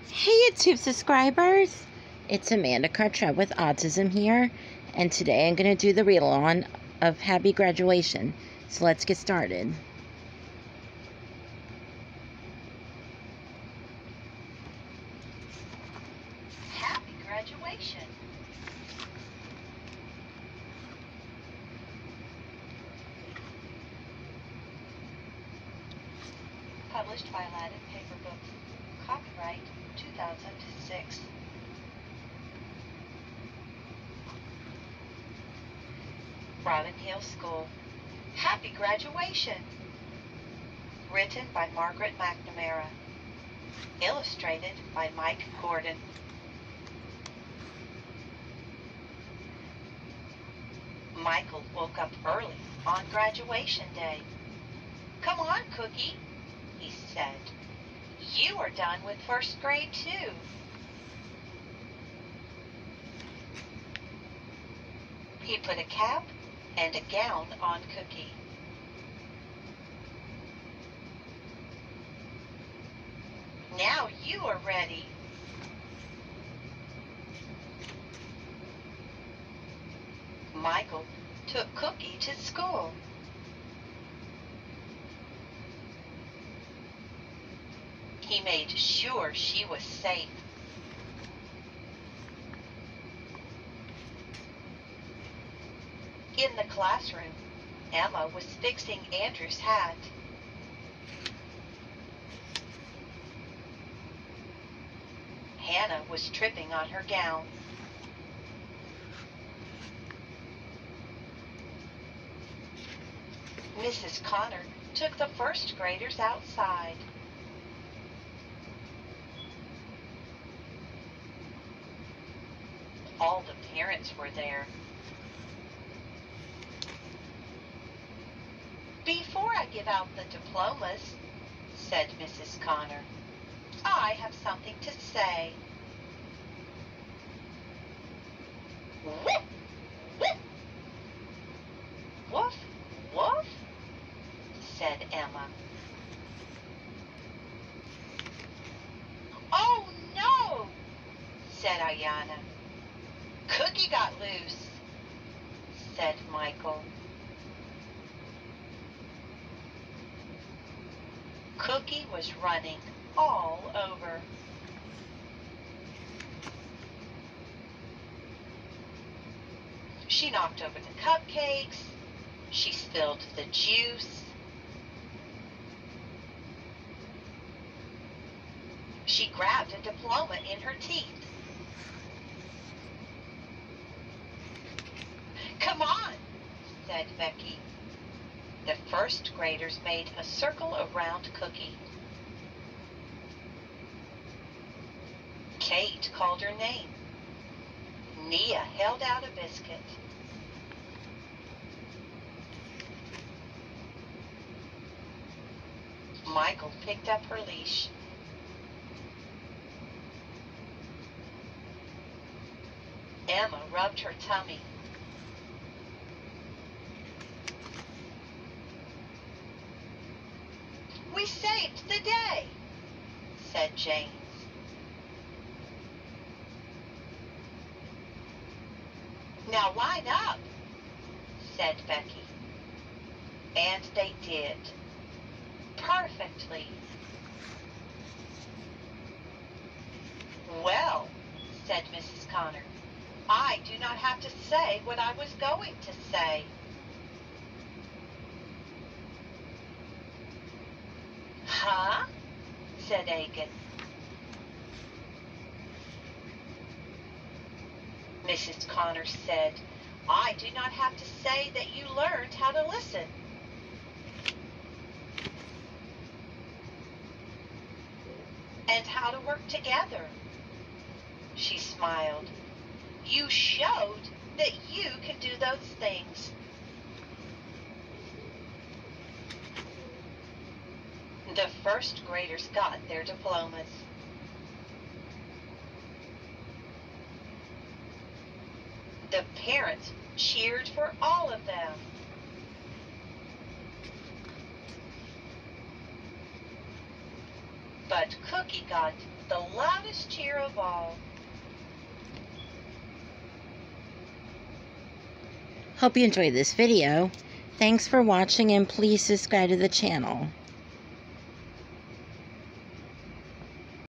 Hey YouTube subscribers, it's Amanda Cartrett with Autism here, and today I'm going to do the read-along of Happy Graduation. So let's get started. Happy graduation. Published by Aladdin Paper Books. Copyright 2006. Robin Hill School. Happy graduation. Written by Margaret McNamara. Illustrated by Mike Gordon. Michael woke up early on graduation day. "Come on, Cookie," he said. "You are done with first grade too." He put a cap and a gown on Cookie. "Now you are ready." Michael took Cookie to school. He made sure she was safe. In the classroom, Emma was fixing Andrew's hat. Hannah was tripping on her gown. Mrs. Connor took the first graders outside. All the parents were there. "Before I give out the diplomas," said Mrs. Connor, "I have something to say." "Whip, whip." "Woof, woof," said Emma. "Oh no," said Ayanna. "Cookie got loose," said Michael. Cookie was running all over. She knocked over the cupcakes. She spilled the juice. She grabbed a diploma in her teeth. "Come on," said Becky. The first graders made a circle around Cookie. Kate called her name. Nia held out a biscuit. Michael picked up her leash. Emma rubbed her tummy. "We saved the day," said James. "Now line up," said Becky. And they did. Perfectly. "Well," said Mrs. Connor, "I do not have to say what I was going to say." "Huh?" said Agin. Mrs. Connor said, "I do not have to say that you learned how to listen." "And how to work together." She smiled. "You showed that you can do those things." The first graders got their diplomas. The parents cheered for all of them. But Cookie got the loudest cheer of all. Hope you enjoyed this video. Thanks for watching and please subscribe to the channel.